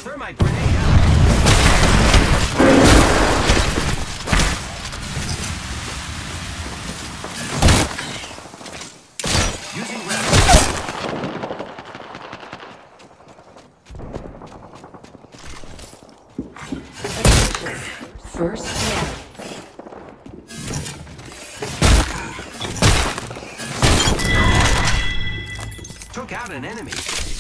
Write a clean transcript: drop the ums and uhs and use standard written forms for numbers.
Thermite grenade out. Using rep. First blood. Took out an enemy.